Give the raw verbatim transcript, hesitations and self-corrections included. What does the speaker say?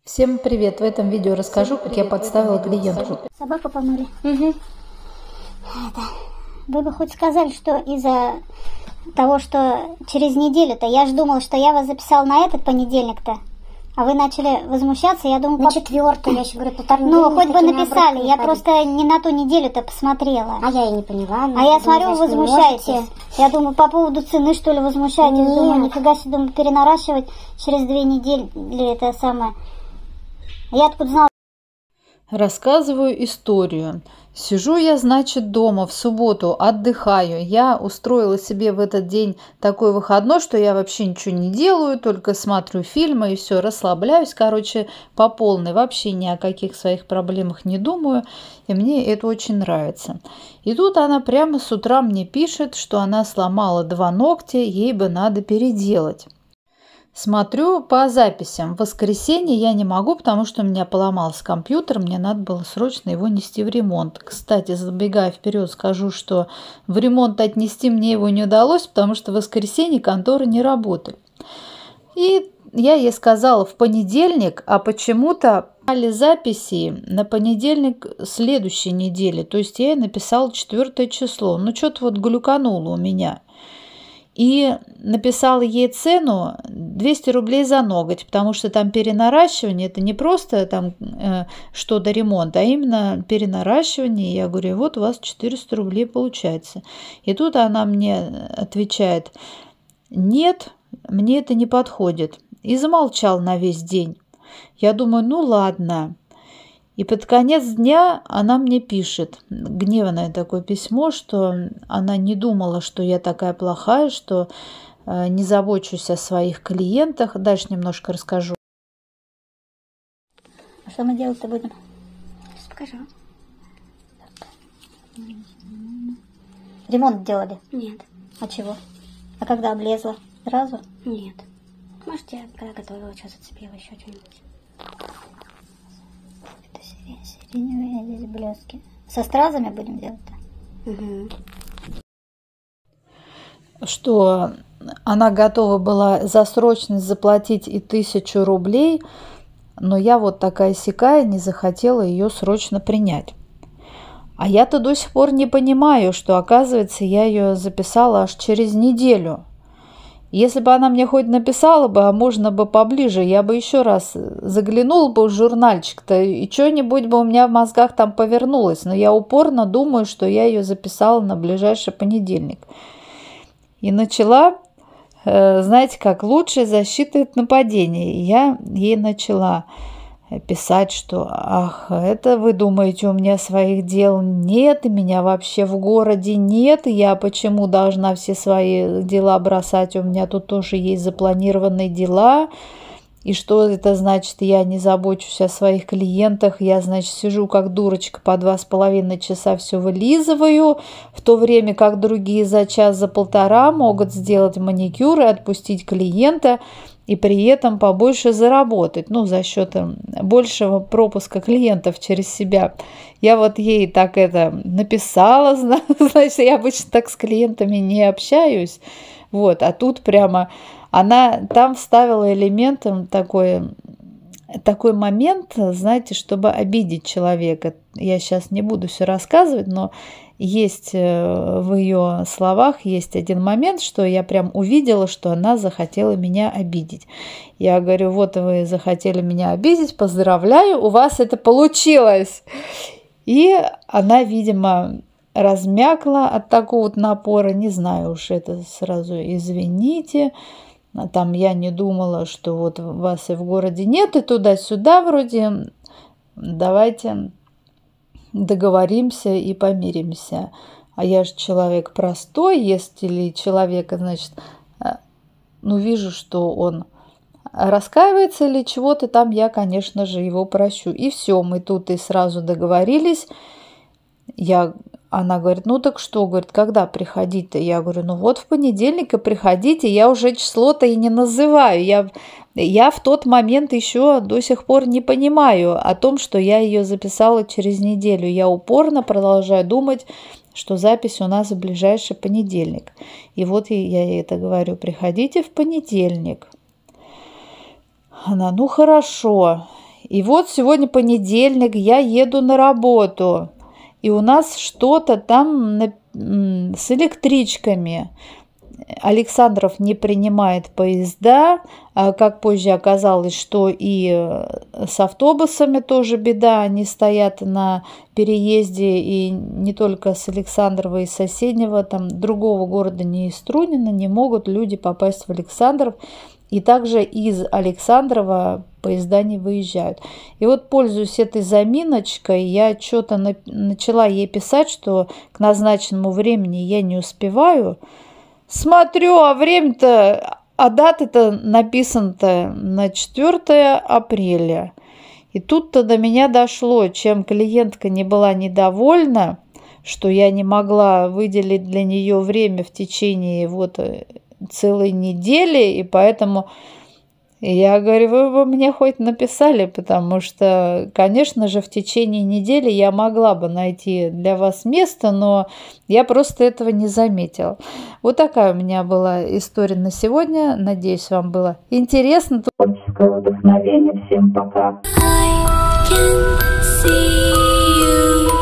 Всем привет! В этом видео расскажу, как я подставила клиентку. Собаку помыли. Угу. Это. Вы бы хоть сказали, что из-за того, что через неделю-то, я же думала, что я вас записала на этот понедельник-то, а вы начали возмущаться, я думаю... На по... четвертую, я еще говорю, полторы недели. Ну, хоть бы написали, я просто не на ту неделю-то посмотрела. А я и не поняла. А я смотрю, вы возмущаетесь. Я думаю, по поводу цены, что ли, возмущаетесь? Нет. Думаю, нифига себе, думаю, перенаращивать через две недели или это самое... Я откуда знала? Рассказываю историю. Сижу я, значит, дома в субботу, отдыхаю. Я устроила себе в этот день такой выходной, что я вообще ничего не делаю, только смотрю фильмы и все, расслабляюсь, короче, по полной. Вообще ни о каких своих проблемах не думаю, и мне это очень нравится. И тут она прямо с утра мне пишет, что она сломала два ногтя, ей бы надо переделать. Смотрю по записям. В воскресенье я не могу, потому что у меня поломался компьютер. Мне надо было срочно его нести в ремонт. Кстати, забегая вперед, скажу, что в ремонт отнести мне его не удалось, потому что в воскресенье конторы не работали. И я ей сказала в понедельник, а почему-то дали записи на понедельник следующей недели. То есть я ей написала четвёртое число. Ну, что-то вот глюкануло у меня. И написала ей цену двести рублей за ноготь, потому что там перенаращивание, это не просто там э, что-то ремонт, а именно перенаращивание. Я говорю, вот у вас четыреста рублей получается. И тут она мне отвечает, нет, мне это не подходит. И замолчал на весь день. Я думаю, ну ладно. И под конец дня она мне пишет, гневное такое письмо, что она не думала, что я такая плохая, что э, не забочусь о своих клиентах. Дальше немножко расскажу. А что мы делать-то будем? Сейчас покажу. Ремонт делали? Нет. А чего? А когда облезла? Сразу? Нет. Может, я когда готовила, что зацепила еще что-нибудь. Сиреневые здесь блески. Со стразами будем делать-то? Угу. Что она готова была за срочность заплатить и тысячу рублей, но я вот такая сякая не захотела ее срочно принять. А я-то до сих пор не понимаю, что, оказывается, я ее записала аж через неделю. Если бы она мне хоть написала бы, а можно бы поближе, я бы еще раз заглянула бы в журнальчик-то, и что-нибудь бы у меня в мозгах там повернулось. Но я упорно думаю, что я ее записала на ближайший понедельник. И начала, э, знаете как, лучшая защита от нападения. Я ей начала писать, что ах, это вы думаете, у меня своих дел нет, и меня вообще в городе нет, и я почему должна все свои дела бросать, у меня тут тоже есть запланированные дела, и что это значит, я не забочусь о своих клиентах, я, значит, сижу как дурочка по два с половиной часа все вылизываю, в то время как другие за час, за полтора могут сделать маникюр и отпустить клиента, и при этом побольше заработать, ну, за счет большего пропуска клиентов через себя. Я вот ей так это написала, значит, я обычно так с клиентами не общаюсь, вот, а тут прямо она там вставила элементом такой, такой момент, знаете, чтобы обидеть человека. Я сейчас не буду все рассказывать, но есть в ее словах есть один момент, что я прям увидела, что она захотела меня обидеть. Я говорю, вот вы захотели меня обидеть, поздравляю, у вас это получилось. И она, видимо, размякла от такого вот напора, не знаю уж, это сразу извините. Там я не думала, что вот вас и в городе нет, и туда-сюда вроде, давайте договоримся и помиримся. А я же человек простой, если человека, значит, ну, вижу, что он раскаивается или чего-то там, я, конечно же, его прощу. И все, мы тут и сразу договорились. Я, она говорит, ну так что, говорит, когда приходить-то? Я говорю, ну вот в понедельник и приходите, я уже число-то и не называю. Я, я в тот момент еще до сих пор не понимаю о том, что я ее записала через неделю. Я упорно продолжаю думать, что запись у нас в ближайший понедельник. И вот я ей это говорю, приходите в понедельник. Она, ну хорошо. И вот сегодня понедельник, я еду на работу, и у нас что-то там на, с электричками. Александров не принимает поезда, а как позже оказалось, что и с автобусами тоже беда, они стоят на переезде, и не только с Александрова, и с соседнего, там другого города, не из Трунина, не могут люди попасть в Александров, и также из Александрова поезда не выезжают. И вот, пользуясь этой заминочкой, я что-то на, начала ей писать, что к назначенному времени я не успеваю. Смотрю, а время-то, а дата-то написана-то на четвёртое апреля. И тут-то до меня дошло, чем клиентка не была недовольна, что я не могла выделить для нее время в течение вот целой недели, и поэтому я говорю, вы бы мне хоть написали, потому что, конечно же, в течение недели я могла бы найти для вас место, но я просто этого не заметила. Вот такая у меня была история на сегодня. Надеюсь, вам было интересно. Творческое вдохновение. Всем пока. I can see you.